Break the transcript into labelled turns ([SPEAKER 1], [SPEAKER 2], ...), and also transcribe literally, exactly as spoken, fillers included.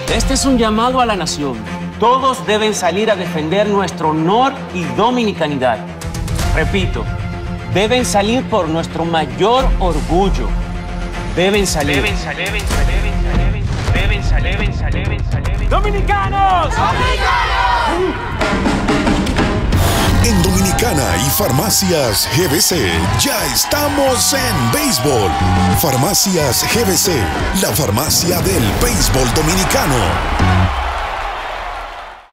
[SPEAKER 1] Este es un llamado a la nación. Todos deben salir a defender nuestro honor y dominicanidad. Repito, deben salir por nuestro mayor orgullo. Deben salir. Deben salir, deben salir, deben salir, deben salir, deben salir. ¡Dominicanos! ¡Dominicanos!
[SPEAKER 2] En Dominicana y Farmacias G B C, ya estamos en béisbol. Farmacias G B C, la farmacia del béisbol dominicano.